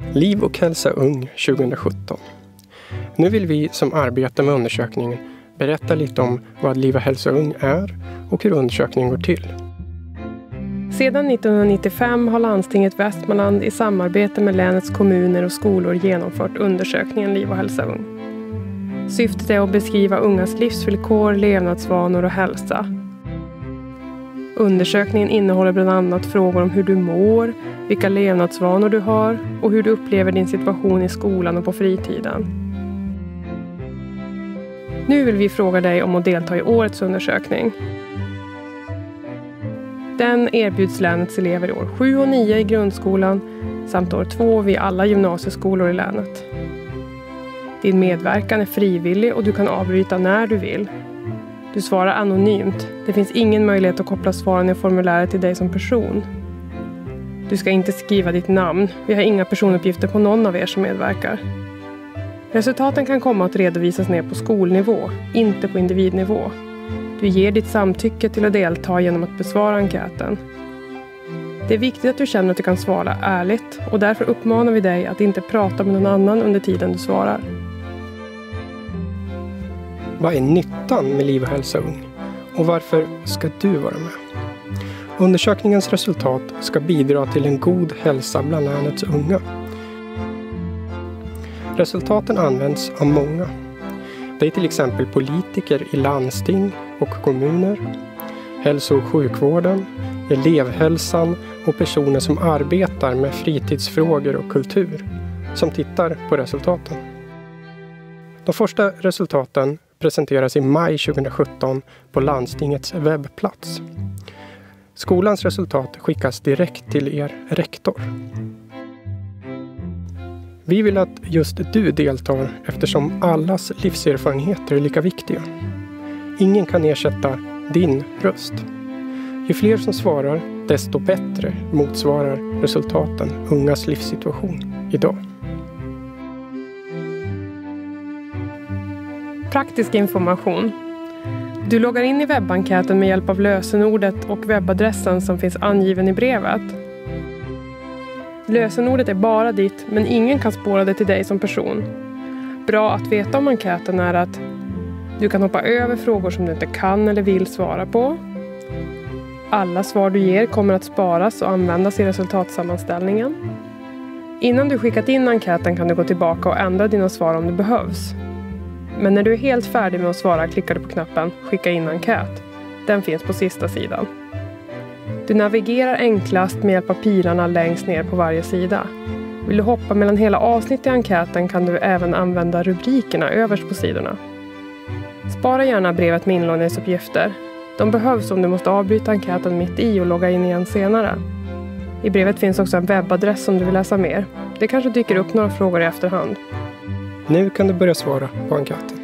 Liv och hälsa ung 2017. Nu vill vi som arbetar med undersökningen berätta lite om vad Liv och hälsa ung är och hur undersökningen går till. Sedan 1995 har landstinget Västmanland i samarbete med länets kommuner och skolor genomfört undersökningen Liv och hälsa ung. Syftet är att beskriva ungas livsvillkor, levnadsvanor och hälsa. Undersökningen innehåller bland annat frågor om hur du mår, vilka levnadsvanor du har och hur du upplever din situation i skolan och på fritiden. Nu vill vi fråga dig om att delta i årets undersökning. Den erbjuds länets elever i år 7 och 9 i grundskolan samt år 2 vid alla gymnasieskolor i länet. Din medverkan är frivillig och du kan avbryta när du vill. Du svarar anonymt. Det finns ingen möjlighet att koppla svaren i formuläret till dig som person. Du ska inte skriva ditt namn. Vi har inga personuppgifter på någon av er som medverkar. Resultaten kan komma att redovisas ner på skolnivå, inte på individnivå. Du ger ditt samtycke till att delta genom att besvara enkäten. Det är viktigt att du känner att du kan svara ärligt och därför uppmanar vi dig att inte prata med någon annan under tiden du svarar. Vad är nyttan med Liv och hälsa ung? Och varför ska du vara med? Undersökningens resultat ska bidra till en god hälsa bland länets unga. Resultaten används av många. Det är till exempel politiker i landsting och kommuner, hälso- och sjukvården, elevhälsan och personer som arbetar med fritidsfrågor och kultur som tittar på resultaten. De första resultaten presenteras i maj 2017 på landstingets webbplats. Skolans resultat skickas direkt till er rektor. Vi vill att just du deltar eftersom allas livserfarenheter är lika viktiga. Ingen kan ersätta din röst. Ju fler som svarar, desto bättre motsvarar resultaten ungas livssituation idag. Praktisk information. Du loggar in i webbenkäten med hjälp av lösenordet och webbadressen som finns angiven i brevet. Lösenordet är bara ditt, men ingen kan spåra det till dig som person. Bra att veta om enkäten är att du kan hoppa över frågor som du inte kan eller vill svara på. Alla svar du ger kommer att sparas och användas i resultatsammanställningen. Innan du skickat in enkäten kan du gå tillbaka och ändra dina svar om det behövs. Men när du är helt färdig med att svara klickar du på knappen Skicka in enkät. Den finns på sista sidan. Du navigerar enklast med hjälp av pilarna längst ner på varje sida. Vill du hoppa mellan hela avsnitt i enkäten kan du även använda rubrikerna överst på sidorna. Spara gärna brevet med inloggningsuppgifter. De behövs om du måste avbryta enkäten mitt i och logga in igen senare. I brevet finns också en webbadress om du vill läsa mer. Det kanske dyker upp några frågor i efterhand. Nu kan du börja svara på enkäten.